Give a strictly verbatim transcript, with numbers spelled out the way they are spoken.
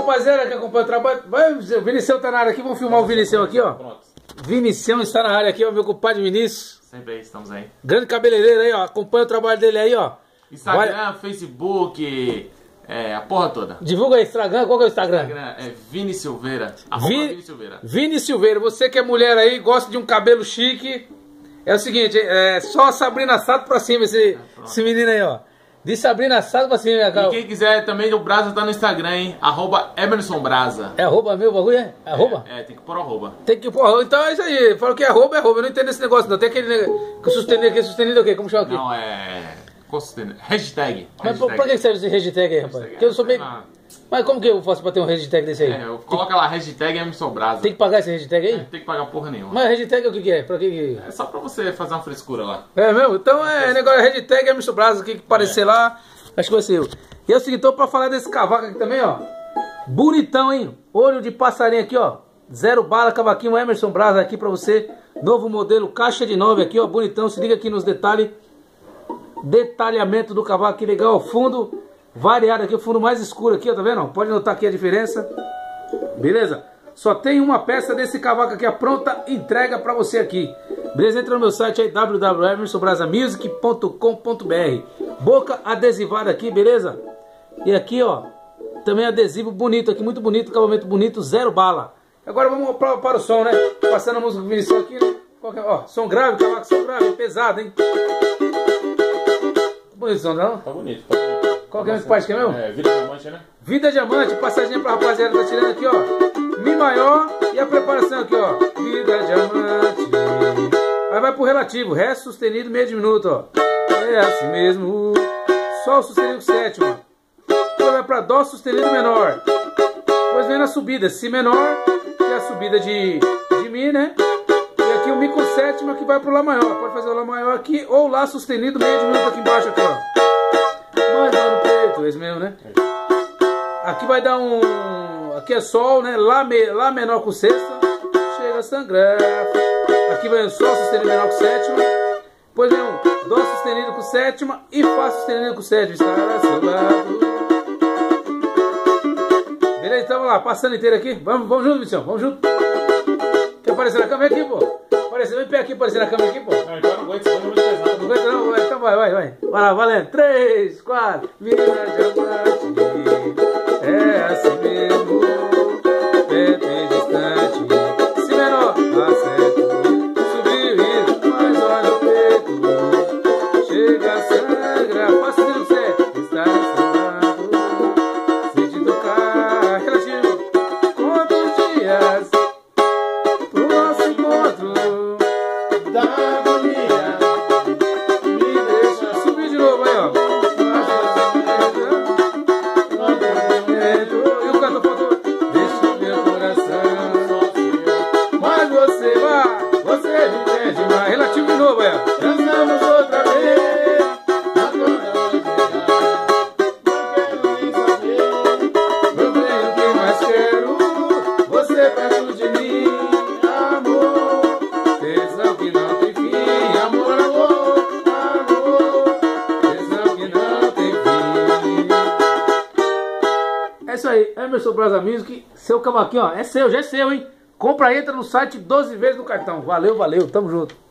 rapaziada que acompanha o trabalho. Vai, o Vinicião tá na área aqui, vamos filmar o Vinicião aqui, ó. Pronto. Vinicião está na área aqui, ó, meu compadre Vinícius. Sempre aí, estamos aí. Grande cabeleireiro aí, ó. Acompanha o trabalho dele aí, ó. Instagram, Vai... Facebook, é, a porra toda. Divulga aí, Instagram, qual que é o Instagram? Instagram é Vini Silveira. Arroba Vi... Vini Silveira. Vini Silveira, você que é mulher aí, gosta de um cabelo chique. É o seguinte, é só a Sabrina Sato pra cima, esse, é, esse menino aí, ó. De Sabrina Sato pra cima, cara. E quem quiser também, o Brasa tá no Instagram, hein? Arroba Emerson Brasa. É arroba meu bagulho, é? É arroba? É, é, tem que pôr arroba. Tem que pôr arroba. Então é isso aí. Falou que é arroba, é arroba. Eu não entendo esse negócio, não. Tem aquele que sustenido aqui, sustenido o quê? Como chama aqui? Não, é... Hashtag. Mas por, por que serve esse hashtag aí, rapaz? Hashtag, Porque eu sou bem... Ah. Mas como que eu faço pra ter um hashtag desse aí? É, eu coloca lá, hashtag Emerson Brasa. Tem que pagar esse hashtag aí? É, tem que pagar porra nenhuma. Mas hashtag o que que é? Pra que que... É só pra você fazer uma frescura lá. É mesmo? Então é negócio hashtag Emerson Brasa, o que que aparecer é. lá, acho que vai ser eu. E é o seguinte, então pra falar desse cavaco aqui também, ó. Bonitão, hein? Olho de passarinho aqui, ó. Zero bala, cavaquinho Emerson Brasa aqui pra você. Novo modelo, caixa de nove aqui, ó. Bonitão, se liga aqui nos detalhes. Detalhamento do cavaco, que legal. Fundo variado aqui, o fundo mais escuro aqui, ó, tá vendo? Pode notar aqui a diferença. Beleza? Só tem uma peça desse cavaco aqui, a pronta entrega pra você aqui. Beleza? Entra no meu site aí, w w w ponto emerson brasa music ponto com ponto b r. Boca adesivada aqui, beleza? E aqui, ó, também adesivo bonito aqui, muito bonito, acabamento bonito, zero bala. Agora vamos para, para o som, né? Passando a música do Vinicius aqui, né? É? Ó, som grave, cavaco, som grave, pesado, hein? Bonito o som, não? Tá bonito, tá bonito. Qual que é a parte que é mesmo? É, Vida Diamante, né? Vida Diamante, passadinha pra rapaziada, tá tirando aqui, ó. Mi maior e a preparação aqui, ó. Vida Diamante. Aí vai pro relativo, Ré sustenido, meio diminuto, ó. É assim mesmo. Sol sustenido com sétima. Depois vai pra Dó sustenido menor. Depois vem na subida, Si menor, que é a subida de, de Mi, né? E aqui o Mi com sétima que vai pro Lá maior. Pode fazer o Lá maior aqui ou Lá sustenido, meio diminuto aqui embaixo, aqui, ó. Mas lá no peito, esse mesmo, né? Aqui vai dar um... Aqui é Sol, né? Lá, me... Lá menor com sexta. Chega a sangrar. Aqui vai o Sol sustenido menor com sétima. Depois vem um Dó sustenido com sétima e Fá sustenido com sétima. Está a seu lado. Beleza, então vamos lá. Passando inteiro aqui. Vamos, vamos junto, Missão. Vamos junto. Quer aparecer na câmera aqui, pô? Aparecer, vem pé aqui, aparecer na câmera aqui, pô. Não, então não aguento, senão não vai pesado. Não aguenta não, vai. Então vai, vai, vai. Vai lá, valendo. três, quatro. Vida Diamante. É assim mesmo. Perto e distante. Si menor, acerto. Subiu e mais olha o peito. Chega a sangrar. Passa o dedo certo. Está a seu lado. Sente tocar. Relativo. Quantos dias pro nosso encontro da agonia me deixa subir de novo aí, ó. E o canto faltou. Deixa meu coração. Mas você vai, você me pede mais. Relativo de novo aí, ó. Dançamos outra vez. Meu bem, o que mais quero? Você perto de mim, amor. Tesão que não tem fim, amor, amor, amor. Tesão que não tem fim. É isso aí, Emerson Brasa Music. Seu cavaquinho, ó, é seu, já é seu, hein? Compra, entra no site doze vezes no cartão. Valeu, valeu, tamo junto.